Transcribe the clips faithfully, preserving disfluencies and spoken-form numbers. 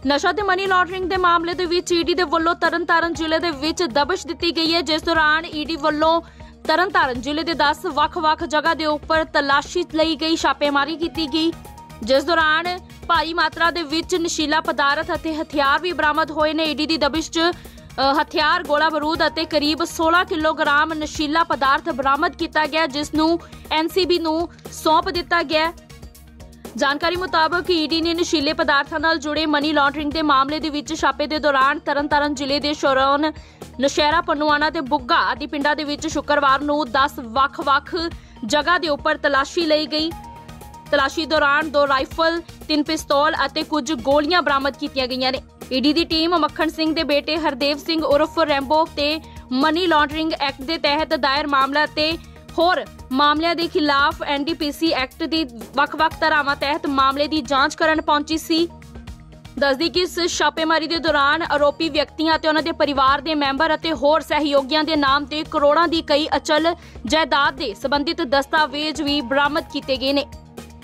ਨਸ਼ਾ ਤੇ money laundering ਦੇ ਮਾਮਲੇ ਦੇ ਵਿੱਚ ਈਡੀ ਦੇ ਵੱਲੋਂ ਤਰਨਤਾਰਨ ਜ਼ਿਲ੍ਹੇ ਦੇ ਵਿੱਚ ਦਬਿਸ਼ ਦਿੱਤੀ ਗਈ ਹੈ, ਜਿਸ ਦੌਰਾਨ ਈਡੀ ਵੱਲੋਂ ਤਰਨਤਾਰਨ ਜ਼ਿਲ੍ਹੇ ਦੇ ਦਸ ਵੱਖ-ਵੱਖ ਜਗ੍ਹਾ ਦੇ ਉੱਪਰ ਤਲਾਸ਼ੀ ਲਈ ਗਈ, ਛਾਪੇਮਾਰੀ ਕੀਤੀ ਗਈ, ਜਿਸ ਦੌਰਾਨ ਭਾਰੀ ਮਾਤਰਾ ਦੇ ਵਿੱਚ ਨਸ਼ੀਲਾ ਪਦਾਰਥ ਅਤੇ ਹਥਿਆਰ ਵੀ ਬਰਾਮਦ ਹੋਏ ਨੇ। ਈਡੀ ਦੀ ਦਬਿਸ਼ 'ਚ ਹਥਿਆਰ, ਗੋਲਾ ਬਾਰੂਦ ਅਤੇ ਕਰੀਬ सोलह ਕਿਲੋਗ੍ਰਾਮ ਨਸ਼ੀਲਾ ਪਦਾਰਥ ਬਰਾਮਦ ਕੀਤਾ ਗਿਆ, ਜਿਸ ਨੂੰ ਐਨਸੀਬੀ ਨੂੰ ਸੌਂਪ ਦਿੱਤਾ ਗਿਆ। ਜਾਣਕਾਰੀ ਮੁਤਾਬਕ ਈਡੀ ਨੇ ਨਸ਼ੀਲੇ ਪਦਾਰਥਾਂ ਨਾਲ ਜੁੜੇ ਮਨੀ ਲਾਂਡਰਿੰਗ ਦੇ ਮਾਮਲੇ ਦੇ ਵਿੱਚ ਛਾਪੇ ਦੇ ਦੌਰਾਨ ਤਰਨਤਾਰਨ ਜ਼ਿਲ੍ਹੇ ਦੇ ਸ਼ੋਰਨ, ਨਸ਼ਹਿਰਾ, ਪੰਨੂਆਣਾ ਤੇ ਬੁੱਗਾ ਆਦਿ ਪਿੰਡਾਂ ਦੇ ਵਿੱਚ ਸ਼ੁੱਕਰਵਾਰ ਨੂੰ ਦਸ ਵੱਖ-ਵੱਖ ਜਗ੍ਹਾ ਦੇ ਉੱਪਰ ਤਲਾਸ਼ੀ ਲਈ ਗਈ। ਤਲਾਸ਼ੀ ਦੌਰਾਨ ਦੋ ਰਾਈਫਲ, ਤਿੰਨ ਪਿਸਤੌਲ ਅਤੇ ਕੁਝ ਗੋਲੀਆਂ ਬਰਾਮਦ ਕੀਤੀਆਂ ਗਈਆਂ ਨੇ। ਈਡੀ ਦੀ ਟੀਮ ਮੱਖਣ ਸਿੰਘ ਦੇ ਬੇਟੇ ਹਰਦੇਵ ਸਿੰਘ ਉਰਫ ਰੈਂਬੋ ਤੇ ਮਨੀ ਲਾਂਡਰਿੰਗ ਐਕਟ ਦੇ ਤਹਿਤ ਦਾਇਰ ਮਾਮਲਾ ਤੇ ਹੋਰ ਮਾਮਲਿਆਂ ਦੇ ਖਿਲਾਫ ਐਨਡੀਪੀਸੀ ਐਕਟ ਦੀ ਵੱਖ-ਵੱਖ ਧਾਰਾਵਾਂ ਤਹਿਤ ਮਾਮਲੇ ਦੀ ਜਾਂਚ ਕਰਨ ਪਹੁੰਚੀ ਸੀ। ਦੱਸਦੀ ਕਿ ਇਸ ਛਾਪੇਮਾਰੀ ਦੇ ਦੌਰਾਨ ਆਰੋਪੀ ਵਿਅਕਤੀਆਂ ਅਤੇ ਉਹਨਾਂ ਦੇ ਪਰਿਵਾਰ ਦੇ ਮੈਂਬਰ ਅਤੇ ਹੋਰ ਸਹਿਯੋਗੀਆਂ ਦੇ ਨਾਮ ਤੇ ਕਰੋੜਾਂ ਦੀ ਕਈ ਅਚਲ ਜਾਇਦਾਦ ਦੇ ਸੰਬੰਧਿਤ ਦਸਤਾਵੇਜ਼ ਵੀ ਬਰਾਮਦ ਕੀਤੇ ਗਏ ਨੇ।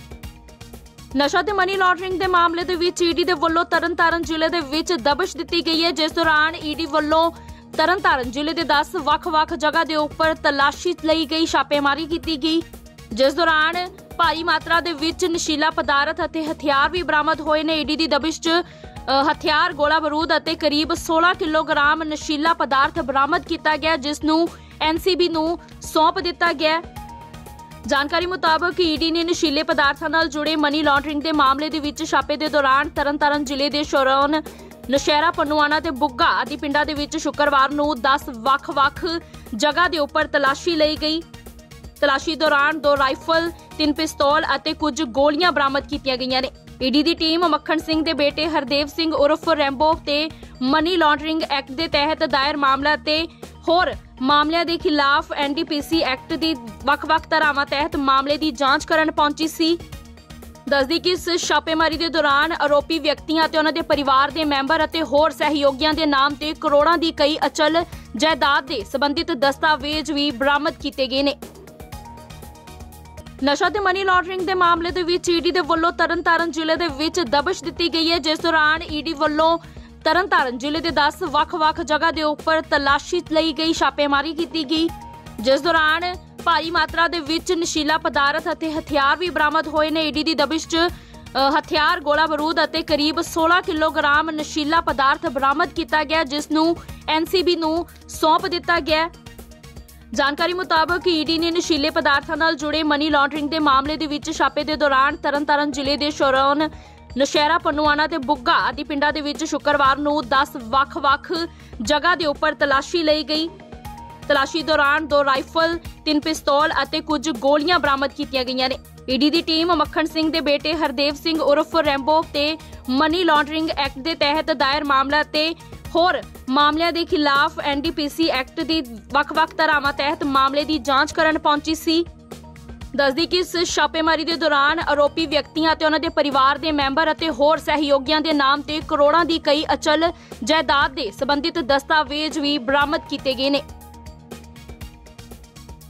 ਨਸ਼ਾ ਤੇ ਮਨੀ ਲਾਂਡਰਿੰਗ ਦੇ ਮਾਮਲੇ ਦੇ ਵਿੱਚ ਈਡੀ ਦੇ ਵੱਲੋਂ ਤਰਨਤਾਰਨ ਜ਼ਿਲ੍ਹੇ ਦੇ ਵਿੱਚ ਦਬਿਸ਼ ਦਿੱਤੀ ਗਈ ਹੈ, ਜਿਸ ਦੌਰਾਨ ਈਡੀ ਵੱਲੋਂ ਤਰਨਤਾਰਨ ਜ਼ਿਲ੍ਹੇ ਦੇ ਦਸ ਵੱਖ-ਵੱਖ ਜਗ੍ਹਾ ਦੇ ਉੱਪਰ ਤਲਾਸ਼ੀ ਲਈ ਗਈ, ਛਾਪੇਮਾਰੀ ਕੀਤੀ ਗਈ, ਜਿਸ ਦੌਰਾਨ ਭਾਰੀ ਮਾਤਰਾ ਦੇ ਵਿੱਚ ਨਸ਼ੀਲਾ ਪਦਾਰਥ ਅਤੇ ਹਥਿਆਰ ਵੀ ਬਰਾਮਦ ਹੋਏ ਨੇ। ਈਡੀ ਦੀ ਦਬਿਸ਼ 'ਚ ਹਥਿਆਰ, ਗੋਲਾ ਬਾਰੂਦ ਅਤੇ ਕਰੀਬ सोलह ਕਿਲੋਗ੍ਰਾਮ ਨਸ਼ੀਲਾ ਪਦਾਰਥ ਬਰਾਮਦ ਕੀਤਾ ਗਿਆ, ਜਿਸ ਨੂੰ ਐਨਸੀਬੀ ਨੂੰ ਸੌਂਪ ਦਿੱਤਾ ਗਿਆ। ਜਾਣਕਾਰੀ ਮੁਤਾਬਕ ਈਡੀ ਨੇ ਨਸ਼ੀਲੇ ਪਦਾਰਥਾਂ ਨਾਲ ਜੁੜੇ ਮਨੀ ਲਾਂਡਰਿੰਗ ਦੇ ਮਾਮਲੇ ਦੇ ਵਿੱਚ ਛਾਪੇ ਦੇ ਦੌਰਾਨ ਤਰਨਤਾਰਨ ਜ਼ਿਲ੍ਹੇ ਦੇ ਸ਼ੋਰਨ, ਨਸ਼ਹਿਰਾ, ਪੰਨੂਆਣਾ ਤੇ ਬੁੱਗਾ ਆਦਿ ਪਿੰਡਾਂ ਦੇ ਵਿੱਚ ਸ਼ੁੱਕਰਵਾਰ ਨੂੰ ਦਸ ਵੱਖ-ਵੱਖ ਜਗ੍ਹਾ ਦੇ ਉੱਪਰ ਤਲਾਸ਼ੀ ਲਈ ਗਈ। ਤਲਾਸ਼ੀ ਦੌਰਾਨ ਦੋ ਰਾਈਫਲ, ਤਿੰਨ ਪਿਸਤੌਲ ਅਤੇ ਕੁਝ ਗੋਲੀਆਂ ਬਰਾਮਦ ਕੀਤੀਆਂ ਗਈਆਂ ਨੇ। ਈਡੀ ਦੀ ਟੀਮ ਮੱਖਣ ਸਿੰਘ ਦੇ ਬੇਟੇ ਹਰਦੇਵ ਸਿੰਘ ਉਰਫ ਰੈਂਬੋ ਤੇ ਮਨੀ ਲਾਂਡਰਿੰਗ ਐਕਟ ਦੇ ਤਹਿਤ ਦਾਇਰ ਮਾਮਲਾ ਤੇ ਹੋਰ ਮਾਮਲਿਆਂ ਦੇ ਖਿਲਾਫ ਐਨਡੀਪੀਸੀ ਐਕਟ ਦੀ ਵੱਖ-ਵੱਖ ਧਾਰਾਵਾਂ ਤਹਿਤ ਮਾਮਲੇ ਦੀ ਜਾਂਚ ਕਰਨ ਪਹੁੰਚੀ ਸੀ। ਦੱਸਦੀ ਕਿ ਇਸ ਛਾਪੇਮਾਰੀ ਦੇ ਦੌਰਾਨ ਆਰੋਪੀ ਵਿਅਕਤੀਆਂ ਅਤੇ ਉਹਨਾਂ ਦੇ ਪਰਿਵਾਰ ਦੇ ਮੈਂਬਰ ਅਤੇ ਹੋਰ ਸਹਿਯੋਗੀਆਂ ਦੇ ਨਾਮ ਤੇ ਕਰੋੜਾਂ ਦੀ ਕਈ ਅਚਲ ਜਾਇਦਾਦ ਦੇ ਸੰਬੰਧਿਤ ਦਸਤਾਵੇਜ਼ ਵੀ ਬਰਾਮਦ ਕੀਤੇ ਗਏ ਨੇ। ਨਸ਼ਾ ਤੇ ਮਨੀ ਲਾਂਡਰਿੰਗ ਦੇ ਮਾਮਲੇ ਦੇ ਵਿੱਚ ਈਡੀ ਦੇ ਵੱਲੋਂ ਤਰਨਤਾਰਨ ਜ਼ਿਲ੍ਹੇ ਦੇ ਵਿੱਚ ਦਬਿਸ਼ ਦਿੱਤੀ ਗਈ ਹੈ, ਜਿਸ ਦੌਰਾਨ ਈਡੀ ਵੱਲੋਂ ਤਰਨਤਾਰਨ ਜ਼ਿਲ੍ਹੇ ਦੇ ਦਸ ਵੱਖ-ਵੱਖ ਜਗ੍ਹਾ ਦੇ ਉੱਪਰ ਤਲਾਸ਼ੀ ਲਈ ਗਈ, ਛਾਪੇਮਾਰੀ ਕੀਤੀ ਗਈ, ਜਿਸ ਦੌਰਾਨ ਭਾਰੀ ਮਾਤਰਾ ਦੇ ਵਿੱਚ ਨਸ਼ੀਲਾ ਪਦਾਰਥ ਅਤੇ ਹਥਿਆਰ ਵੀ ਬਰਾਮਦ ਹੋਏ ਨੇ। ਈਡੀ ਦੀ ਦਬਿਸ਼ 'ਚ ਹਥਿਆਰ, ਗੋਲਾ ਬਾਰੂਦ ਅਤੇ ਕਰੀਬ सोलह ਕਿਲੋਗ੍ਰਾਮ ਨਸ਼ੀਲਾ ਪਦਾਰਥ ਬਰਾਮਦ ਕੀਤਾ ਗਿਆ, ਜਿਸ ਨੂੰ ਐਨਸੀਬੀ ਨੂੰ ਸੌਂਪ ਦਿੱਤਾ ਗਿਆ। ਜਾਣਕਾਰੀ ਮੁਤਾਬਕ ਈਡੀ ਨੇ ਨਸ਼ੀਲੇ ਪਦਾਰਥਾਂ ਨਾਲ ਜੁੜੇ ਮਨੀ ਲਾਂਡਰਿੰਗ ਦੇ ਮਾਮਲੇ ਦੇ ਵਿੱਚ ਛਾਪੇ ਦੇ ਦੌਰਾਨ ਤਰਨਤਾਰਨ ਜ਼ਿਲ੍ਹੇ ਦੇ ਸ਼ੋਰਨ, ਨਸ਼ਹਿਰਾ, ਪੰਨੂਆਣਾ ਤੇ ਬੁੱਗਾ ਆਦਿ ਪਿੰਡਾਂ ਦੇ ਵਿੱਚ ਸ਼ੁੱਕਰਵਾਰ ਨੂੰ ਦਸ ਵੱਖ-ਵੱਖ ਜਗ੍ਹਾ ਦੇ ਉੱਪਰ ਤਲਾਸ਼ੀ ਲਈ ਗਈ। ਤਲਾਸ਼ੀ ਦੌਰਾਨ ਦੋ ਰਾਈਫਲ, ਤਿੰਨ ਪਿਸਤੌਲ ਅਤੇ ਕੁਝ ਗੋਲੀਆਂ ਬਰਾਮਦ ਕੀਤੀਆਂ ਗਈਆਂ ਨੇ। ਈਡੀ ਦੀ ਟੀਮ ਮੱਖਣ ਸਿੰਘ ਦੇ ਬੇਟੇ ਹਰਦੇਵ ਸਿੰਘ ਉਰਫ ਰੈਂਬੋ ਤੇ ਮਨੀ ਲਾਂਡਰਿੰਗ ਐਕਟ ਦੇ ਤਹਿਤ ਦਾਇਰ ਮਾਮਲਾ ਤੇ ਹੋਰ ਮਾਮਲਿਆਂ ਦੇ ਖਿਲਾਫ ਐਨਡੀਪੀਸੀ ਐਕਟ ਦੀ ਵੱਖ-ਵੱਖ ਧਾਰਾਵਾਂ ਤਹਿਤ ਮਾਮਲੇ ਦੀ ਜਾਂਚ ਕਰਨ ਪਹੁੰਚੀ ਸੀ। ਦੱਸਦੀ ਕਿ ਇਸ ਛਾਪੇਮਾਰੀ ਦੇ ਦੌਰਾਨ ਆਰੋਪੀ ਵਿਅਕਤੀਆਂ ਅਤੇ ਉਹਨਾਂ ਦੇ ਪਰਿਵਾਰ ਦੇ ਮੈਂਬਰ ਅਤੇ ਹੋਰ ਸਹਿਯੋਗੀਆਂ ਦੇ ਨਾਮ ਤੇ ਕਰੋੜਾਂ ਦੀ ਕਈ ਅਚਲ ਜਾਇਦਾਦ ਦੇ ਸੰਬੰਧਿਤ ਦਸਤਾਵੇਜ਼ ਵੀ ਬਰਾਮਦ ਕੀਤੇ ਗਏ ਨੇ।